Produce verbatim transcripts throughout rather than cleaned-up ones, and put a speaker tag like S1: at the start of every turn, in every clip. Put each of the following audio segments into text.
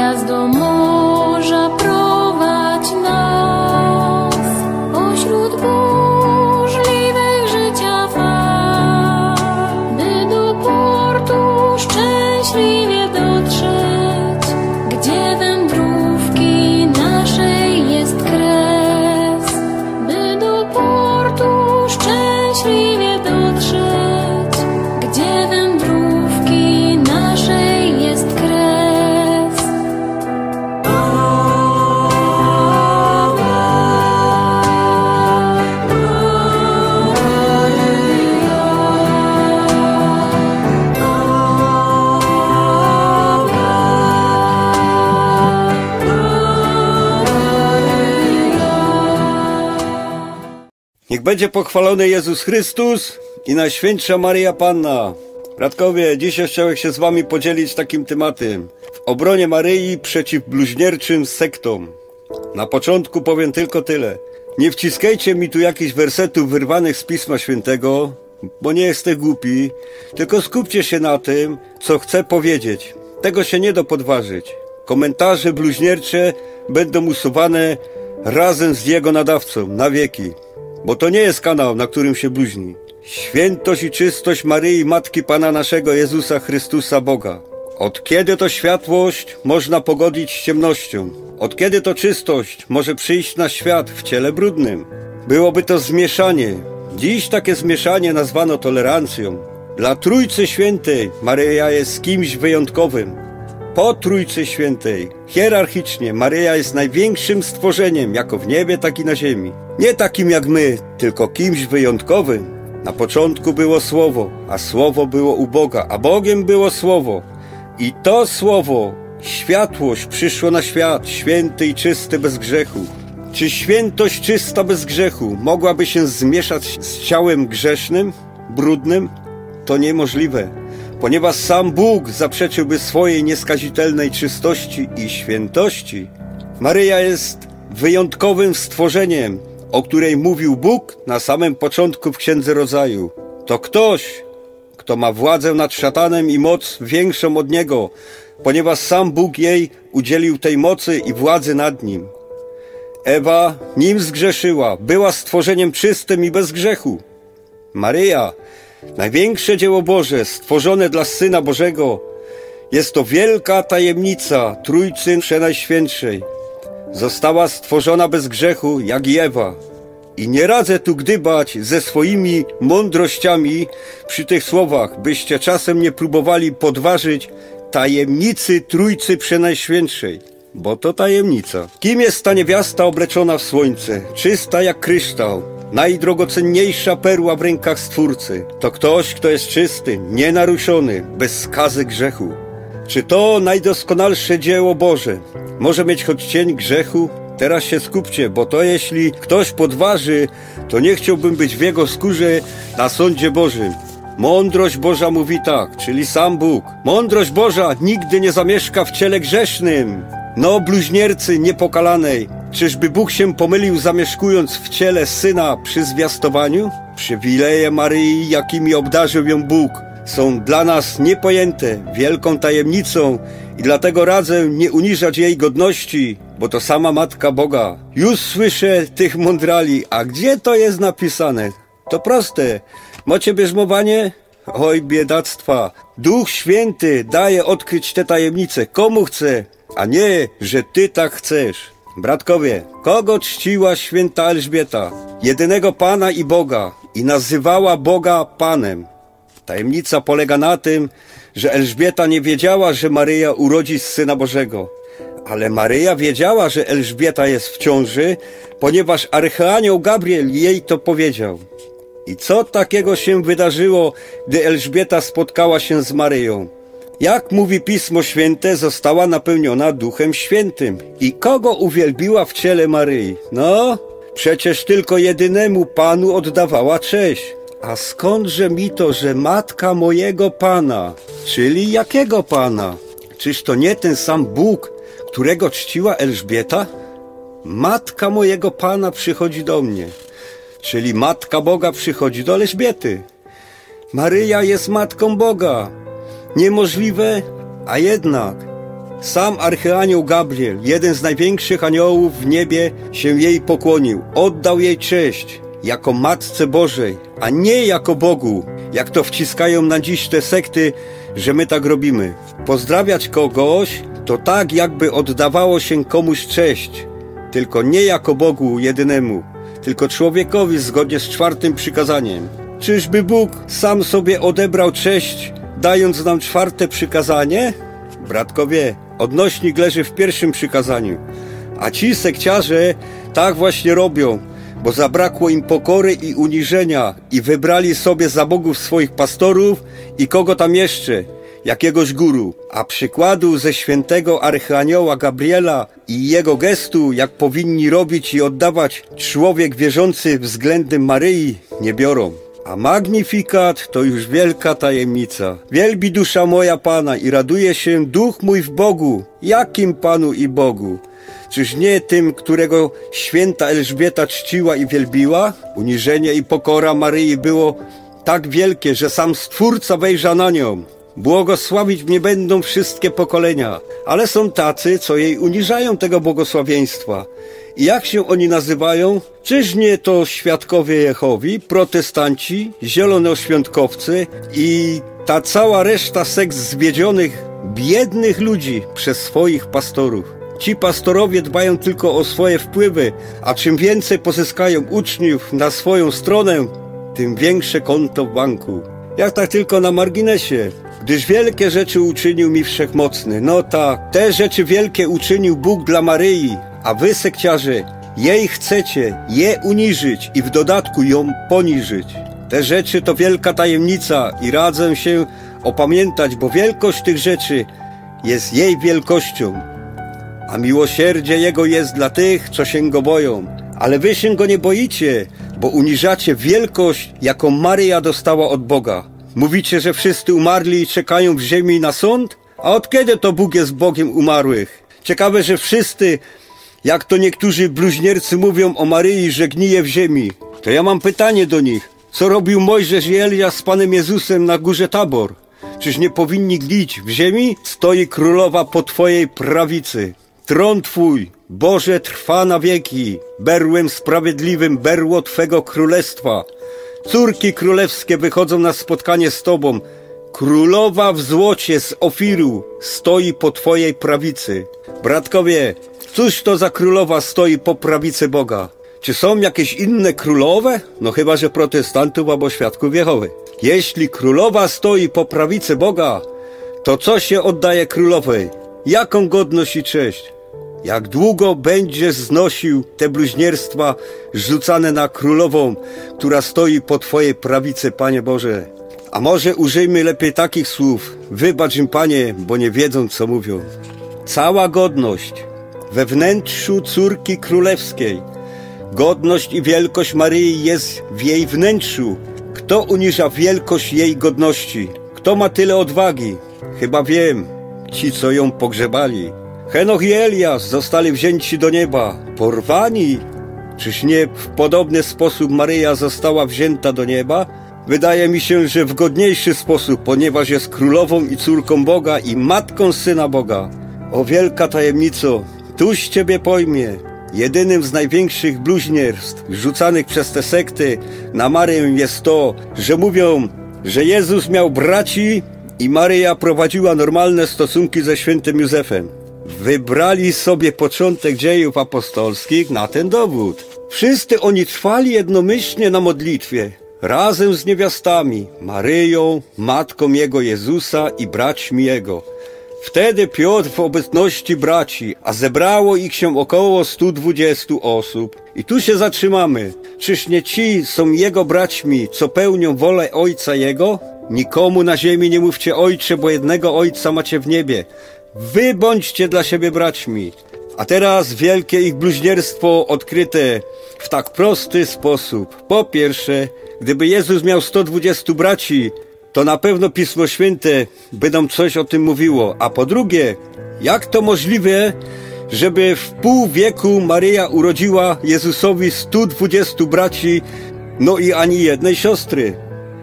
S1: gwiazd do morza prowadź nas, pośród burzliwych życia fal, by do portu szczęśliwie dotrzeć, gdzie wędrówki naszej jest kres, by do portu szczęśliwie dotrzeć, gdzie wędrówki naszej jest kres.
S2: Niech będzie pochwalony Jezus Chrystus i Najświętsza Maryja Panna. Bratkowie, dzisiaj chciałem się z wami podzielić takim tematem. W obronie Maryi przeciw bluźnierczym sektom. Na początku powiem tylko tyle. Nie wciskajcie mi tu jakichś wersetów wyrwanych z Pisma Świętego, bo nie jestem głupi, tylko skupcie się na tym, co chcę powiedzieć. Tego się nie da podważyć. Komentarze bluźniercze będą usuwane razem z jego nadawcą na wieki. Bo to nie jest kanał, na którym się bluźni. Świętość i czystość Maryi, Matki Pana naszego Jezusa Chrystusa Boga. Od kiedy to światłość można pogodzić z ciemnością? Od kiedy to czystość może przyjść na świat w ciele brudnym? Byłoby to zmieszanie. Dziś takie zmieszanie nazwano tolerancją. Dla Trójcy Świętej Maryja jest kimś wyjątkowym. Po Trójcy Świętej, hierarchicznie, Maryja jest największym stworzeniem, jako w niebie, tak i na ziemi. Nie takim jak my, tylko kimś wyjątkowym. Na początku było Słowo, a Słowo było u Boga, a Bogiem było Słowo. I to Słowo, światłość, przyszło na świat, święty i czysty bez grzechu. Czy świętość czysta bez grzechu mogłaby się zmieszać z ciałem grzesznym, brudnym? To niemożliwe. Ponieważ sam Bóg zaprzeczyłby swojej nieskazitelnej czystości i świętości. Maryja jest wyjątkowym stworzeniem, o której mówił Bóg na samym początku w Księdze Rodzaju. To ktoś, kto ma władzę nad szatanem i moc większą od niego, ponieważ sam Bóg jej udzielił tej mocy i władzy nad nim. Ewa, nim zgrzeszyła, była stworzeniem czystym i bez grzechu. Maryja, największe dzieło Boże, stworzone dla Syna Bożego, jest to wielka tajemnica Trójcy Przenajświętszej. Została stworzona bez grzechu, jak i Ewa. I nie radzę tu gdybać ze swoimi mądrościami przy tych słowach, byście czasem nie próbowali podważyć tajemnicy Trójcy Przenajświętszej. Bo to tajemnica. Kim jest ta niewiasta obleczona w słońce, czysta jak kryształ? Najdrogocenniejsza perła w rękach Stwórcy. To ktoś, kto jest czysty, nienaruszony, bez skazy grzechu. Czy to najdoskonalsze dzieło Boże może mieć choć cień grzechu? Teraz się skupcie, bo to jeśli ktoś podważy, to nie chciałbym być w jego skórze na sądzie Bożym. Mądrość Boża mówi tak, czyli sam Bóg. Mądrość Boża nigdy nie zamieszka w ciele grzesznym. No, bluźniercy niepokalanej, czyżby Bóg się pomylił, zamieszkując w ciele Syna przy zwiastowaniu? Przywileje Maryi, jakimi obdarzył ją Bóg, są dla nas niepojęte, wielką tajemnicą i dlatego radzę nie uniżać jej godności, bo to sama Matka Boga. Już słyszę tych mądrali, a gdzie to jest napisane? To proste. Macie bierzmowanie? Oj, biedactwa. Duch Święty daje odkryć te tajemnice komu chce, a nie, że ty tak chcesz. Bratkowie, kogo czciła święta Elżbieta? Jedynego Pana i Boga i nazywała Boga Panem. Tajemnica polega na tym, że Elżbieta nie wiedziała, że Maryja urodzi Syna Bożego. Ale Maryja wiedziała, że Elżbieta jest w ciąży, ponieważ archanioł Gabriel jej to powiedział. I co takiego się wydarzyło, gdy Elżbieta spotkała się z Maryją? Jak mówi Pismo Święte, została napełniona Duchem Świętym. I kogo uwielbiła w ciele Maryi? No, przecież tylko jedynemu Panu oddawała cześć. A skądże mi to, że matka mojego Pana? Czyli jakiego Pana? Czyż to nie ten sam Bóg, którego czciła Elżbieta? Matka mojego Pana przychodzi do mnie. Czyli Matka Boga przychodzi do Elżbiety. Maryja jest Matką Boga. Niemożliwe, a jednak. Sam archanioł Gabriel, jeden z największych aniołów w niebie, się jej pokłonił. Oddał jej cześć jako Matce Bożej, a nie jako Bogu, jak to wciskają na dziś te sekty, że my tak robimy. Pozdrawiać kogoś to tak, jakby oddawało się komuś cześć, tylko nie jako Bogu jedynemu, tylko człowiekowi zgodnie z czwartym przykazaniem. Czyżby Bóg sam sobie odebrał cześć, dając nam czwarte przykazanie? Bratkowie, odnośnik leży w pierwszym przykazaniu, a ci sekciarze tak właśnie robią, bo zabrakło im pokory i uniżenia i wybrali sobie za bogów swoich pastorów i kogo tam jeszcze, jakiegoś guru. A przykładu ze świętego archanioła Gabriela i jego gestu, jak powinni robić i oddawać człowiek wierzący względem Maryi, nie biorą. A magnifikat to już wielka tajemnica. Wielbi dusza moja Pana i raduje się duch mój w Bogu. Jakim Panu i Bogu? Czyż nie tym, którego święta Elżbieta czciła i wielbiła? Uniżenie i pokora Maryi było tak wielkie, że sam Stwórca wejrzał na nią. Błogosławić mnie będą wszystkie pokolenia. Ale są tacy, co jej uniżają tego błogosławieństwa. I jak się oni nazywają? Czyż nie to świadkowie Jehowi, protestanci, zielonoświątkowcy i ta cała reszta sekt zwiedzionych, biednych ludzi przez swoich pastorów? Ci pastorowie dbają tylko o swoje wpływy, a czym więcej pozyskają uczniów na swoją stronę, tym większe konto w banku. Jak tak tylko na marginesie, gdyż wielkie rzeczy uczynił mi Wszechmocny. No tak, te rzeczy wielkie uczynił Bóg dla Maryi, a wy, sekciarze, jej chcecie je uniżyć i w dodatku ją poniżyć. Te rzeczy to wielka tajemnica i radzę się opamiętać, bo wielkość tych rzeczy jest jej wielkością, a miłosierdzie Jego jest dla tych, co się Go boją. Ale wy się Go nie boicie, bo uniżacie wielkość, jaką Maryja dostała od Boga. Mówicie, że wszyscy umarli i czekają w ziemi na sąd? A od kiedy to Bóg jest Bogiem umarłych? Ciekawe, że wszyscy, jak to niektórzy bluźniercy mówią o Maryi, że gnije w ziemi. To ja mam pytanie do nich. Co robił Mojżesz i Eliasz z Panem Jezusem na górze Tabor? Czyż nie powinni gnić w ziemi? Stoi królowa po twojej prawicy. Tron twój, Boże, trwa na wieki. Berłem sprawiedliwym berło twego królestwa. Córki królewskie wychodzą na spotkanie z tobą. Królowa w złocie z Ofiru stoi po twojej prawicy. Bratkowie, cóż to za królowa stoi po prawicy Boga? Czy są jakieś inne królowe? No chyba, że protestantów albo świadków Jehowy. Jeśli królowa stoi po prawicy Boga, to co się oddaje królowej? Jaką godność i cześć? Jak długo będziesz znosił te bluźnierstwa rzucane na królową, która stoi po twojej prawicy, Panie Boże? A może użyjmy lepiej takich słów: wybacz im, Panie, bo nie wiedzą, co mówią. Cała godność we wnętrzu córki królewskiej, godność i wielkość Maryi jest w jej wnętrzu. Kto uniża wielkość jej godności? Kto ma tyle odwagi? Chyba wiem, ci, co ją pogrzebali. Henoch i Eliasz zostali wzięci do nieba, porwani. Czyż nie w podobny sposób Maryja została wzięta do nieba? Wydaje mi się, że w godniejszy sposób, ponieważ jest królową i córką Boga i matką Syna Boga. O wielka tajemnico, tuż Ciebie pojmie. Jedynym z największych bluźnierstw rzucanych przez te sekty na Maryję jest to, że mówią, że Jezus miał braci i Maryja prowadziła normalne stosunki ze świętym Józefem. Wybrali sobie początek dziejów apostolskich na ten dowód. Wszyscy oni trwali jednomyślnie na modlitwie, razem z niewiastami, Maryją, matką Jego Jezusa i braćmi Jego. Wtedy Piotr w obecności braci, a zebrało ich się około stu dwudziestu osób. I tu się zatrzymamy. Czyż nie ci są Jego braćmi, co pełnią wolę Ojca Jego? Nikomu na ziemi nie mówcie Ojcze, bo jednego Ojca macie w niebie. Wy bądźcie dla siebie braćmi. A teraz wielkie ich bluźnierstwo odkryte w tak prosty sposób. Po pierwsze, gdyby Jezus miał stu dwudziestu braci, to na pewno Pismo Święte by nam coś o tym mówiło. A po drugie, jak to możliwe, żeby w pół wieku Maryja urodziła Jezusowi stu dwudziestu braci, no i ani jednej siostry?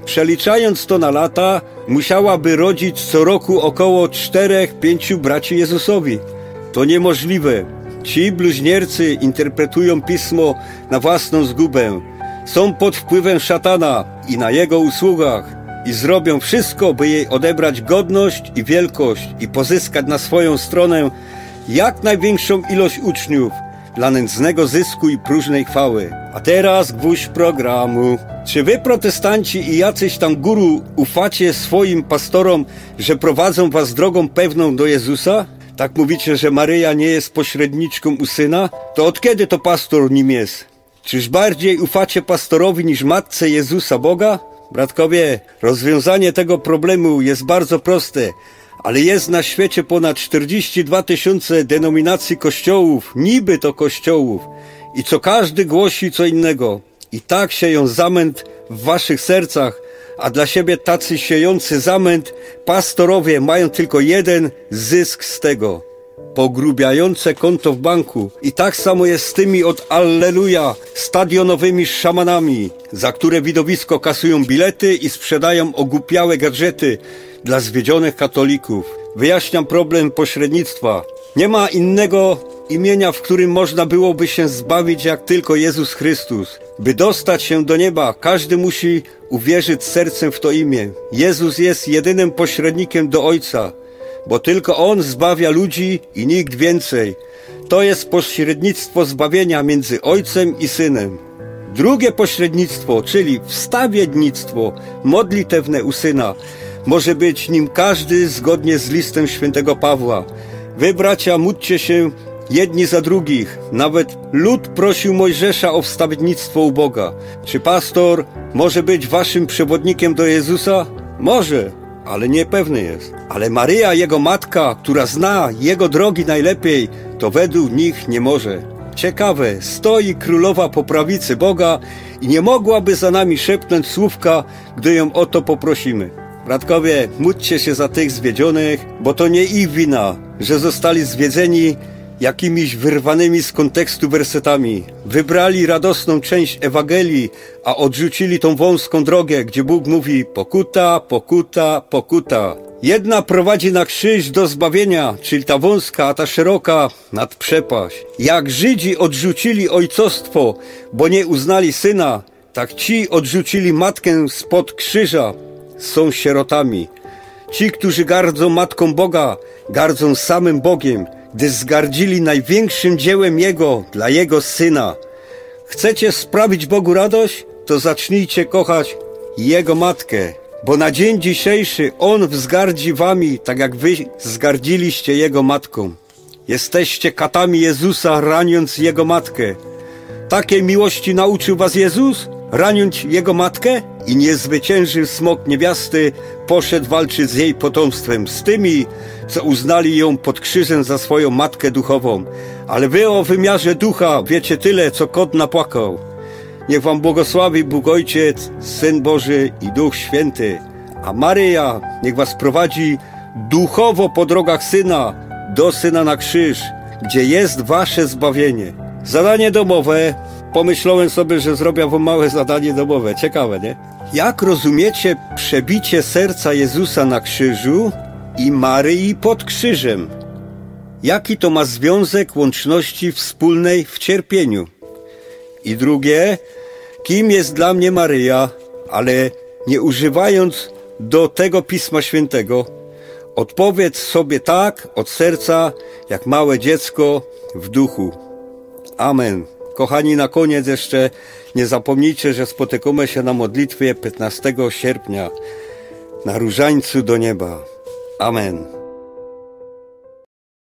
S2: Przeliczając to na lata, musiałaby rodzić co roku około czterech, pięciu braci Jezusowi. To niemożliwe. Ci bluźniercy interpretują pismo na własną zgubę. Są pod wpływem szatana i na jego usługach i zrobią wszystko, by jej odebrać godność i wielkość i pozyskać na swoją stronę jak największą ilość uczniów dla nędznego zysku i próżnej chwały. A teraz gwóźdź programu. Czy wy, protestanci i jacyś tam guru, ufacie swoim pastorom, że prowadzą was drogą pewną do Jezusa? Tak mówicie, że Maryja nie jest pośredniczką u Syna? To od kiedy to pastor nim jest? Czyż bardziej ufacie pastorowi niż Matce Jezusa Boga? Bratkowie, rozwiązanie tego problemu jest bardzo proste, ale jest na świecie ponad czterdzieści dwa tysiące denominacji kościołów, niby to kościołów, i co każdy głosi co innego. I tak sieją zamęt w waszych sercach, a dla siebie tacy siejący zamęt pastorowie mają tylko jeden zysk z tego: pogrubiające konto w banku. I tak samo jest z tymi od Alleluja stadionowymi szamanami, za które widowisko kasują bilety i sprzedają ogłupiałe gadżety dla zwiedzionych katolików. Wyjaśniam problem pośrednictwa. Nie ma innego imienia, w którym można byłoby się zbawić, jak tylko Jezus Chrystus. By dostać się do nieba, każdy musi uwierzyć sercem w to imię. Jezus jest jedynym pośrednikiem do Ojca, bo tylko On zbawia ludzi i nikt więcej. To jest pośrednictwo zbawienia między Ojcem i Synem. Drugie pośrednictwo, czyli wstawiennictwo modlitewne u Syna, może być nim każdy zgodnie z listem świętego Pawła. Wy, bracia, módlcie się jedni za drugich. Nawet lud prosił Mojżesza o wstawiennictwo u Boga. Czy pastor może być waszym przewodnikiem do Jezusa? Może, ale niepewny jest. Ale Maryja, jego matka, która zna jego drogi najlepiej, to według nich nie może. Ciekawe, stoi królowa po prawicy Boga i nie mogłaby za nami szepnąć słówka, gdy ją o to poprosimy. Bratkowie, módlcie się za tych zwiedzionych, bo to nie ich wina, że zostali zwiedzeni jakimiś wyrwanymi z kontekstu wersetami. Wybrali radosną część Ewangelii, a odrzucili tą wąską drogę, gdzie Bóg mówi pokuta, pokuta, pokuta. Jedna prowadzi na krzyż do zbawienia, czyli ta wąska, a ta szeroka nad przepaść. Jak Żydzi odrzucili ojcostwo, bo nie uznali syna, tak ci odrzucili matkę spod krzyża, są sierotami. Ci, którzy gardzą Matką Boga, gardzą samym Bogiem, gdy zgardzili największym dziełem Jego dla Jego Syna. Chcecie sprawić Bogu radość? To zacznijcie kochać Jego Matkę, bo na dzień dzisiejszy On wzgardzi wami, tak jak wy zgardziliście Jego Matką. Jesteście katami Jezusa, raniąc Jego Matkę. Takiej miłości nauczył was Jezus? Raniąc Jego Matkę? I nie zwyciężył smok niewiasty, poszedł walczyć z jej potomstwem, z tymi, co uznali ją pod krzyżem za swoją matkę duchową. Ale wy o wymiarze ducha wiecie tyle, co kot napłakał. Niech wam błogosławi Bóg Ojciec, Syn Boży i Duch Święty. A Maryja niech was prowadzi duchowo po drogach Syna, do Syna na krzyż, gdzie jest wasze zbawienie. Zadanie domowe. Pomyślałem sobie, że zrobię wam małe zadanie domowe. Ciekawe, nie? Jak rozumiecie przebicie serca Jezusa na krzyżu i Maryi pod krzyżem? Jaki to ma związek łączności wspólnej w cierpieniu? I drugie, kim jest dla mnie Maryja, ale nie używając do tego Pisma Świętego, odpowiedz sobie tak od serca, jak małe dziecko w duchu. Amen. Kochani, na koniec jeszcze nie zapomnijcie, że spotykamy się na modlitwie piętnastego sierpnia na Różańcu do nieba. Amen.